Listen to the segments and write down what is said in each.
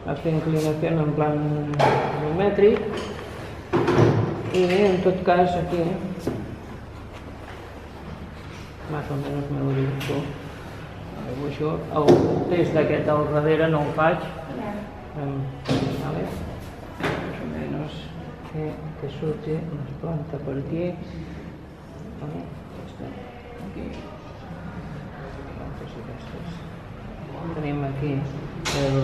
hace inclinación en plan geomètric i en tot cas aquí más o menos me lo dibuixo. El test d'aquest al darrere no el faig, más o menos que surti una planta per aquí, aquí, plantes aquestes. Tenim aquí el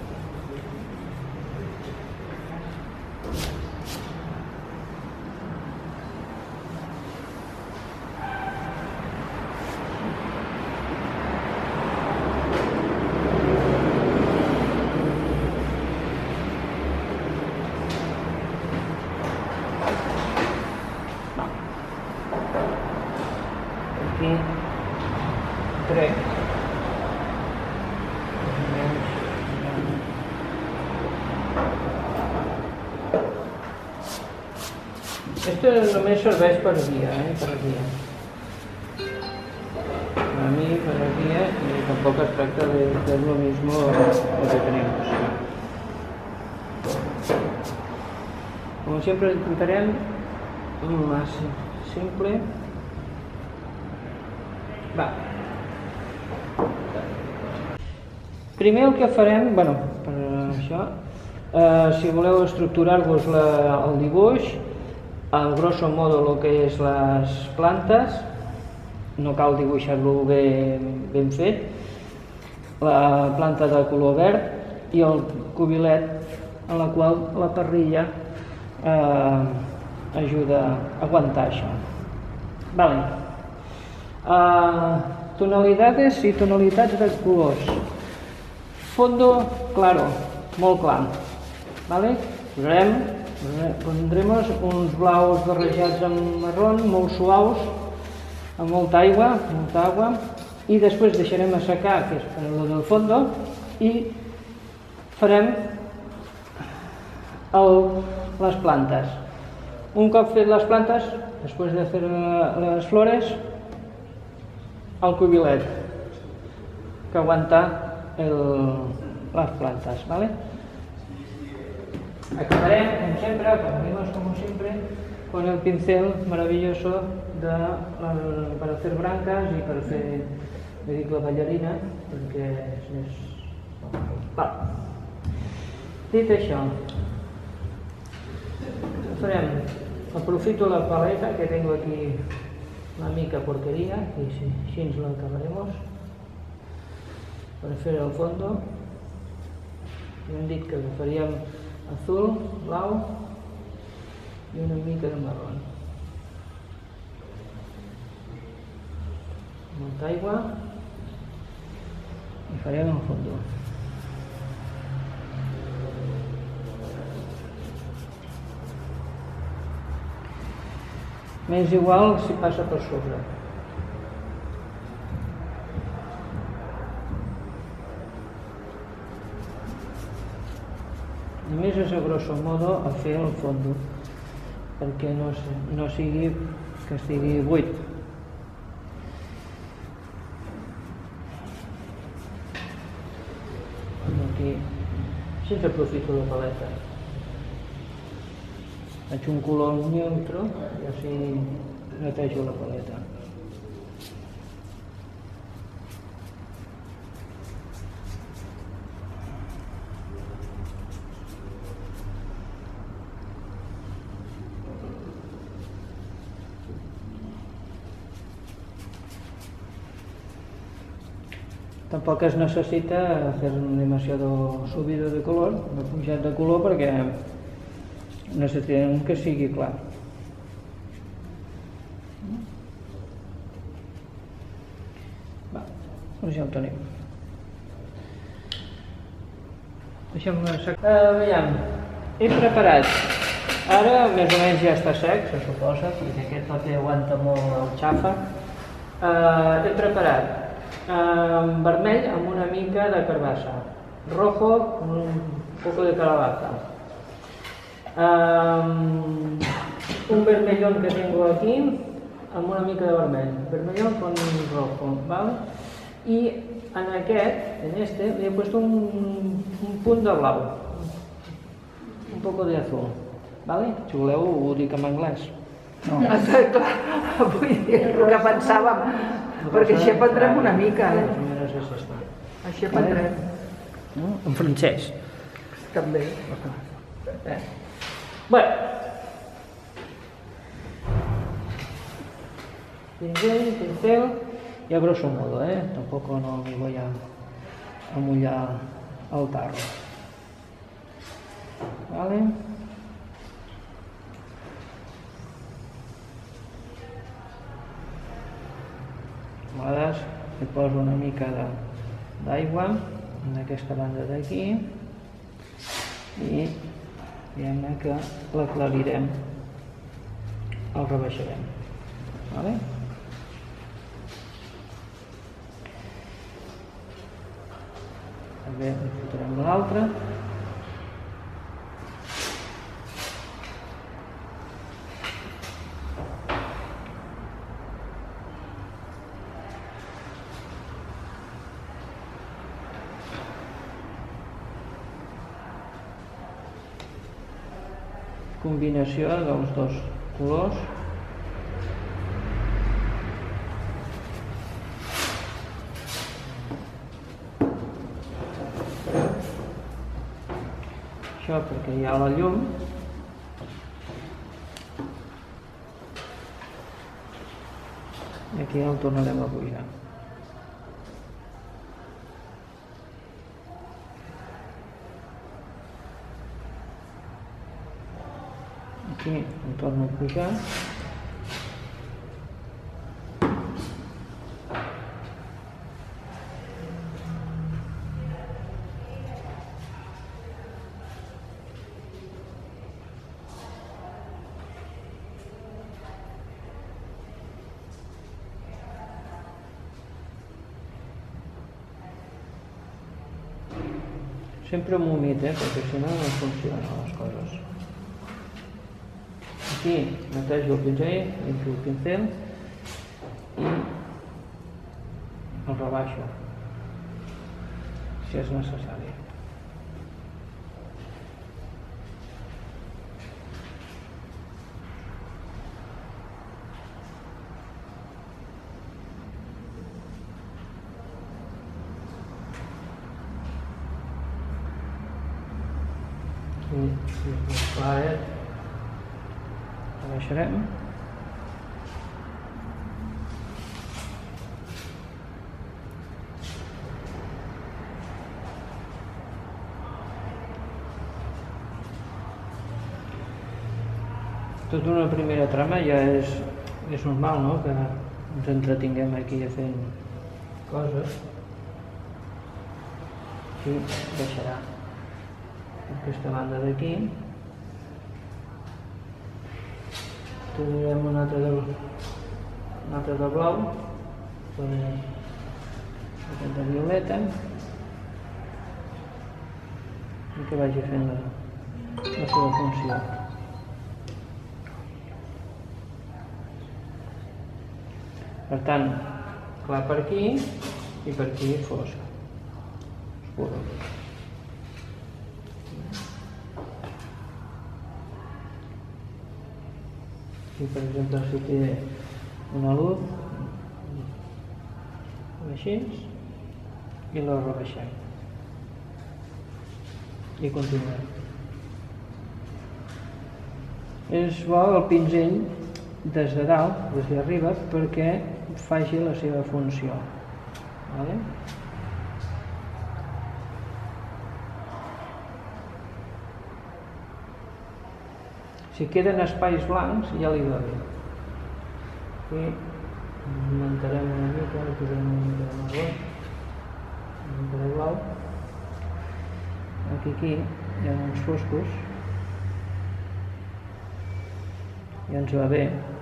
aquí trec esto només serveix per guia, per guia. A mi per guia y tampoco es tracta de hacer lo mismo lo que tenemos. Como siempre intentarem más simple. Va. Primer el que farem, bueno, per això, si voleu estructurar-vos el dibuix, al grosso modo el que és les plantes, no cal dibuixar-lo ben fet, la planta de color verd i el cubilet en la qual la parrilla ajuda a aguantar això. Vale. Tonalidades i tonalitats de colors. Fondo claro, molt clar. Vale? Pondremos uns blaus barrejats amb marrón, molt suaus, amb molta aigua, i després deixarem assecar, que és per lo del fondo, i farem les plantes. Un cop fet les plantes, després de fer les flores, el cubilet que aguanta las plantas, ¿vale? Acabaré, como siempre, acabaremos como siempre, con el pincel maravilloso para hacer brancas y para hacer, la ballarina, perquè és... Val. Dit això, farem, aprofito la paleta que tengo aquí una mica porquería y así nos la acabaremos para hacer el fondo. Hem dit que lo faríem azul, blau i una mica de marrón. Molta aigua i farem el fondo. M'és igual si passa per sobre. Només és a grosso modo a fer el fondo, perquè no sigui que estigui buit. Aquí, així aprofito la paleta. Faig un color neutre i així netejo la paleta. Tampoc es necessita fer demasiado subido de color, una pujada de color, perquè necessitem que sigui clar. Va, doncs ja ho tenim. Deixem-lo assecar. Veiem, he preparat. Ara més o menys ja està sec, se suposa, perquè aquest paper aguanta molt el xàfec. He preparat vermell amb una mica de carbassa, rojo con un poco de calabaza, un vermellón que tengo aquí amb una mica de vermell, vermellón con rojo, ¿vale? i en aquest, en este, li he puesto un punt de blau, un poco de azul, ¿vale? Si voleu ho dic en anglès. No. Clar, vull dir el que pensàvem, perquè així aprendrem una mica. Així aprendrem. En francès. També. Bueno. Pincel, y a grosso modo, tampoco no me voy a mullar el tarro. Vale. A vegades hi poso una mica d'aigua en aquesta banda d'aquí i diguem-ne que l'aclarirem, el rebaixarem. Vale? També hi fotrem l'altre. Combinació dels dos colors. Això perquè hi ha la llum. I aquí el tornarem a pujar. Aquí el torno a pujar. Sempre amb humit, perquè si no no funcionen les coses. Aquí netejo el pinzell, limpio el pincel i el rebaixo, si és necessari. I més claret rebaixarem. Tot una primera trama ja és normal, no?, que ens entretinguem aquí fent coses. Aquí deixarà aquesta banda d'aquí. Tindrem un altre de blau, aquest de violeta, i que vagi fent la seva funció. Per tant, clar per aquí i per aquí fosc, oscuro. Aquí, per exemple, si té una luz, així, i la rebaixem. I continuem. És bo el pinzell des de dalt, des d'arriba, perquè faci la seva funció. Vale? Si queden espais blancs, ja li va bé. Aquí augmentarem una mica, posarem una mica de marró, una mica de blau. Aquí hi ha uns foscos, i ens va bé.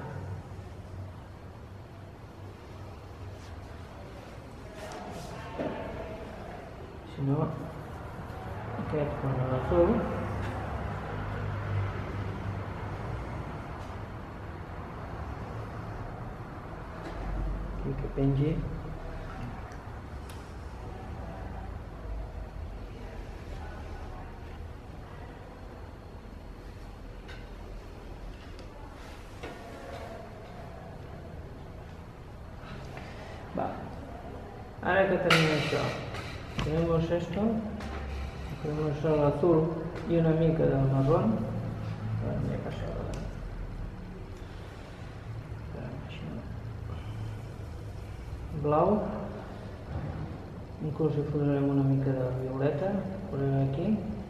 Si no, aquest con l'azul. Aquí que pengi ara que tenim això, tenemos esto, tenemos el azul i una mica del marrón, blau, inclús hi posarem una mica de violeta, posarem aquí.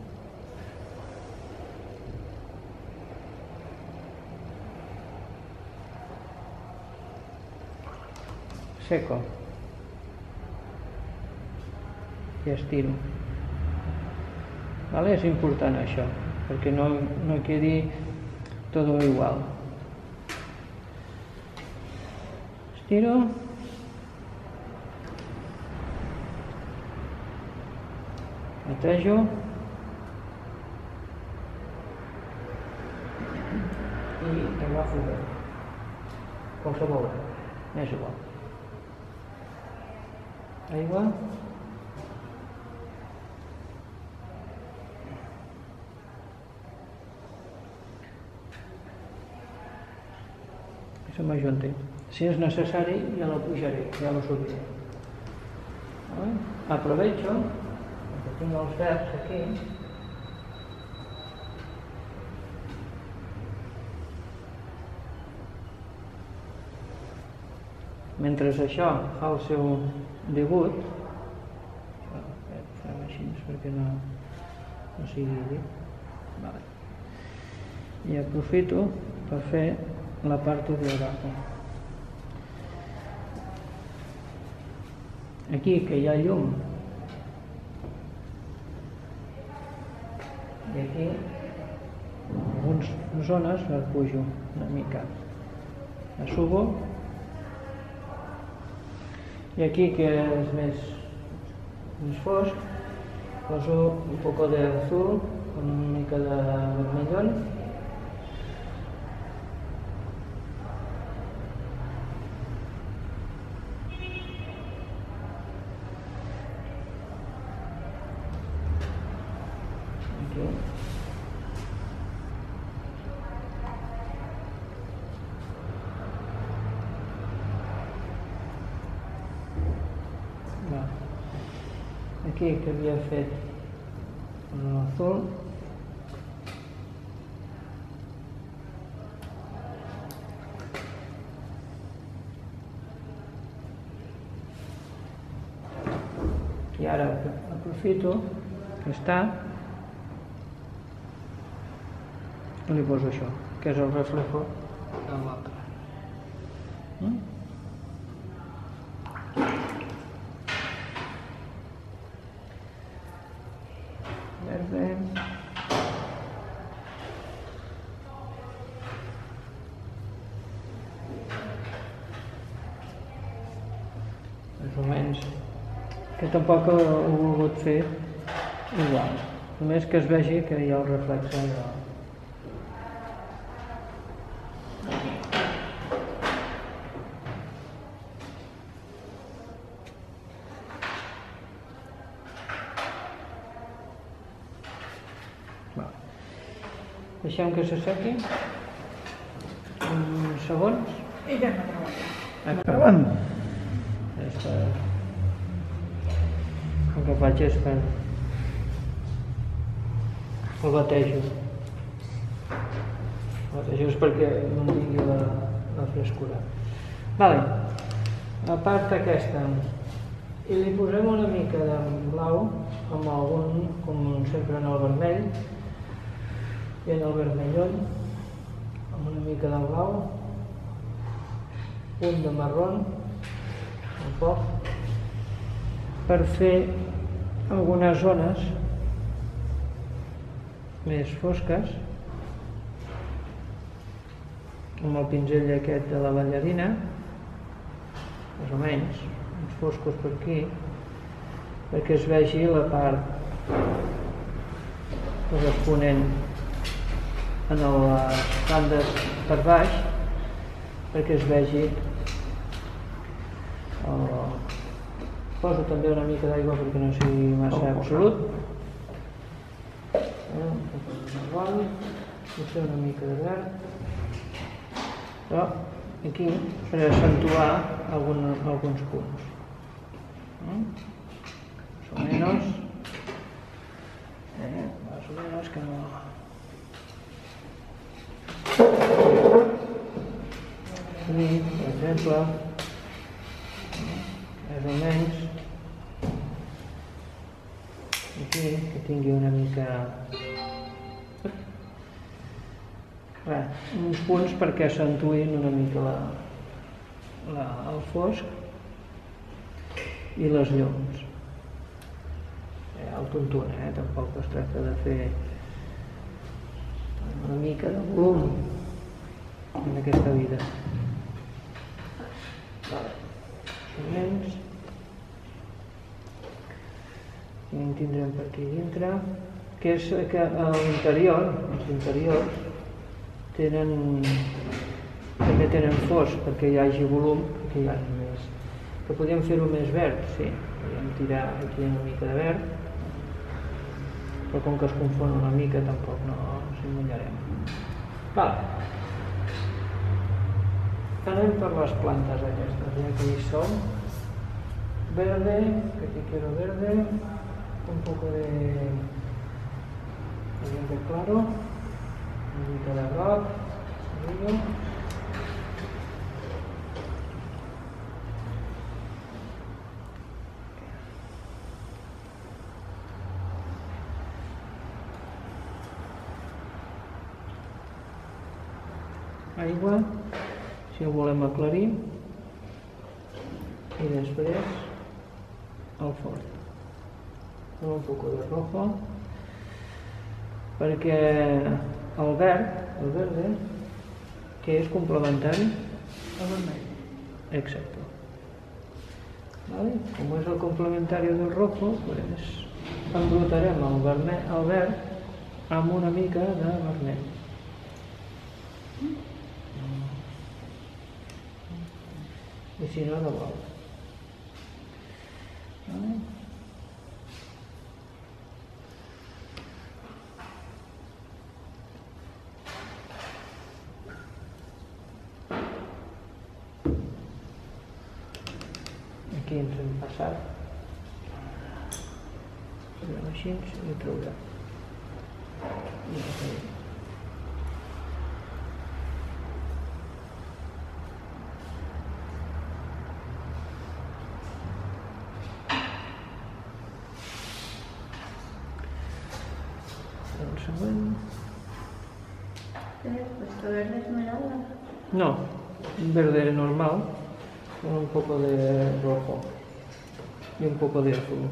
Seco. I estiro. Vale? És important això, perquè no quedi tot igual. Estiro. Netejo. I agafo bé. Qualsevol bé. M'és igual. Aigua. Que se m'ajunti. Si és necessari ja la pujaré, ja la subiré. Aprovecho que tinc els verds aquí. Mentre això fa el seu debut, farem així perquè no sigui dit. Vale. I aprofito per fer la part de abajo. Aquí que hi ha llum i aquí en algunes zones la pujo una mica, la subo. Y aquí que es més fosc, poso un poco de azul con una mica de vermellón. Aquí. Aquí que havia fet l'azul, i ara aprofito que està i li poso això, que és el reflejo de l'altre. Verde. Més o menys, que tampoc ho he volgut fer igual, només que es vegi que hi ha el reflex allò. Deixem que s'assequi uns segons. I ja no treballa. Acabant. El que faig és que el batejo. El batejo és perquè no tingui la frescura. Vale. La part aquesta. I li posem una mica de blau, amb algun, com sempre en el vermell, i en el vermellón, amb una mica de blau, un de marrón, un poc, per fer algunes zones més fosques, amb el pinzell aquest de la ballarina, més o menys, uns foscos per aquí, perquè es vegi la part corresponent en les bandes per baix, perquè es vegi. Poso també una mica d'aigua perquè no sigui massa absolut. Un poc de marró, potser una mica de verd. Però aquí per accentuar alguns punts. Más o menos. Más o menos que no... Aquí, per exemple, més o menys, aquí, que tingui una mica... uns punts perquè accentuïn una mica el fosc i les llums. El tuntun, tampoc es tracta de fer una mica de volum en aquesta vida. Menys. I en tindrem per aquí dintre, que és que a l'interior, els interiors, també tenen fosc perquè hi hagi volum, perquè hi hagi més. Que podríem fer-ho més verd, sí, podríem tirar aquí una mica de verd, però com que es confon una mica tampoc no ens enganyarem. Anem per les plantes aquestes, ja que hi som. Verde, que aquí quiero verde, un poco de claro, una mica de groc, amarillo. Aigua, si ho volem aclarir, i després el fort. Un poco de rojo, perquè el verde, que és complementari al vermell. Exacto. ¿Vale? Como es el complementario del rojo, pues embrutarem el verd amb una mica de vermell. I si no, no vol. Vale? Aquí ens hem passat. Farem així i traurem. El següent. ¿Puesto verde esmeralda? No, un verde normal con un poco de rojo y un poco de azul.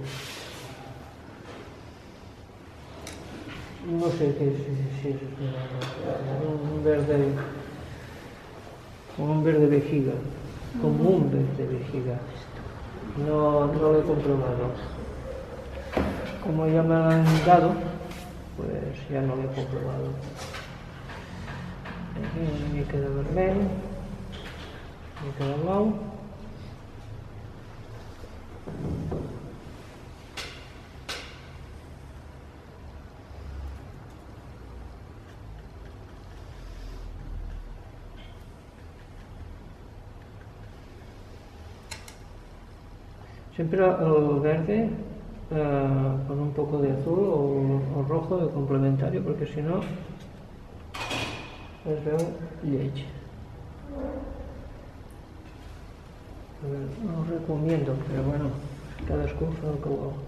No sé qué si es un verde, como un verde vejiga, como un verde vejiga. No lo he comprobado. Como ya me lo han dado, pues ya no lo he comprobado. Aquí una mica de vermell, una mica de blau. Siempre el verde con un poco de azul o rojo de complementario, porque si no es veu lleig. No ho recomiendo, però bueno, cadascú fa el que vol.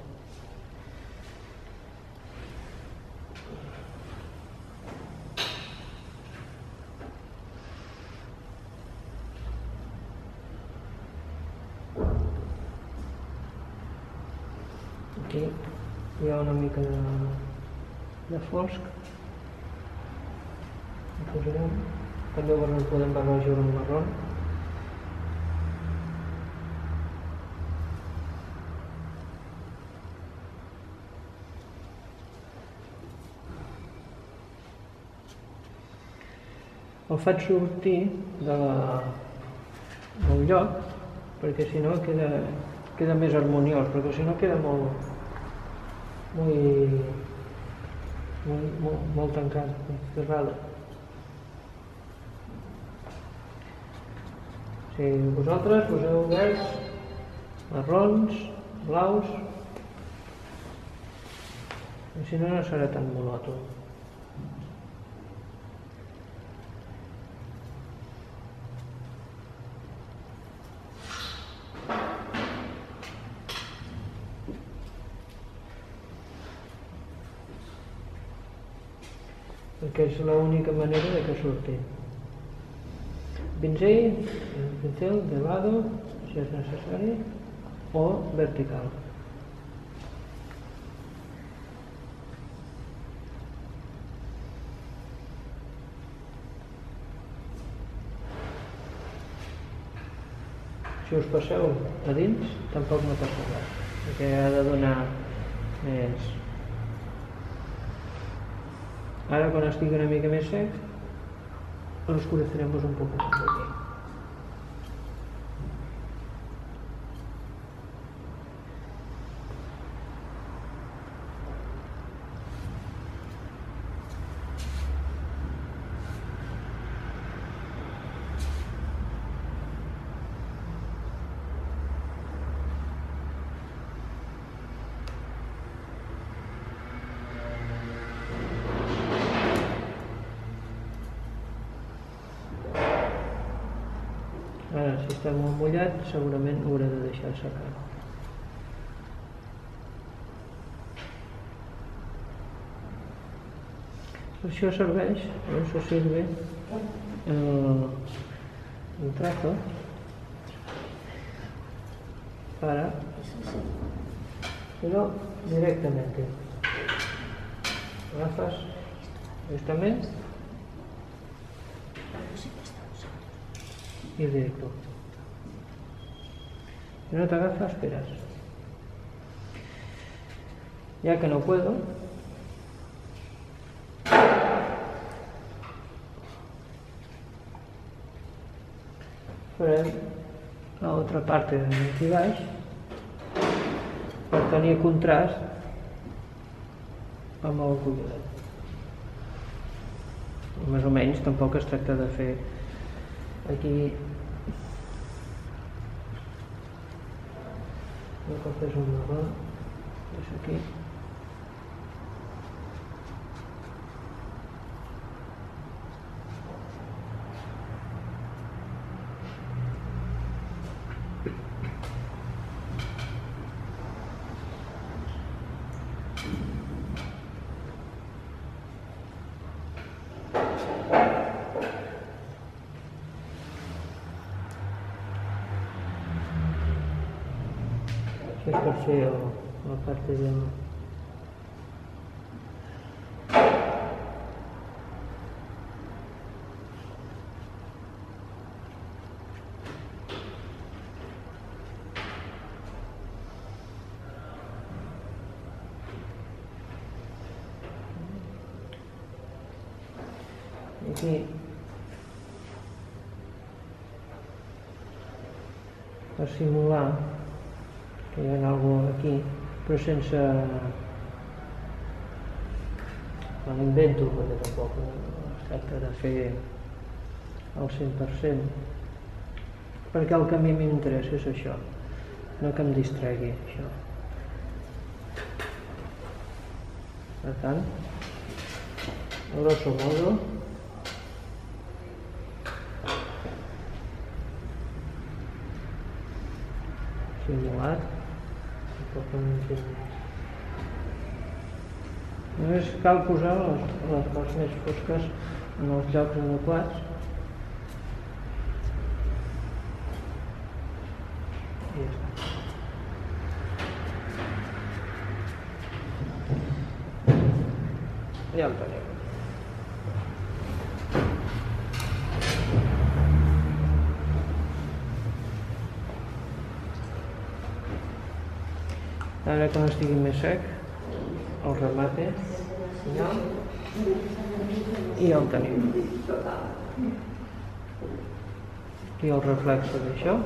Aquí hi ha una mica de fosc. Posarem. També el podem barrejar amb marró. El faig sortir del lloc perquè si no queda més harmoniós, perquè si no queda molt tancat, cerrado. Si vosaltres poseu verds, marrons blaus. Si no, no serà tan monòton. Perquè és l'única manera de que surti. Pinzell, pincel de lado, si és necessari, o vertical. Si us passeu a dins, tampoc no passa res, perquè ha de donar més. Ahora, cuando estigui una mica més sec, lo oscureceremos un poco más aquí. Ara, si està molt mullat, segurament ho hauré de deixar secar. Això serveix, això sirve el trazo para pero directamente agafas justament y directo. Si no te agafas, esperas. Ya que no puedo, farem l'altra part de aquí baix per tenir contrast amb el collet. Més o menys, tampoc es tracta de fer aquí un cop és un marró, és aquí. Això és per fer la part de... Aquí per simular que hi ha alguna aquí, però sense... me l'invento, perquè tampoc es tracta de fer al 100%, perquè el que a mi m'interessa és això, no que em distregui això. Per tant, grosso modo, simulat, només cal posar les parts més fosques en els llocs adequats i ja està. Ja el tenim. Ara quan estigui més sec, el remate i el tenim. Aquí el reflexe d'això.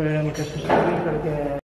esperarem que s'estigui perquè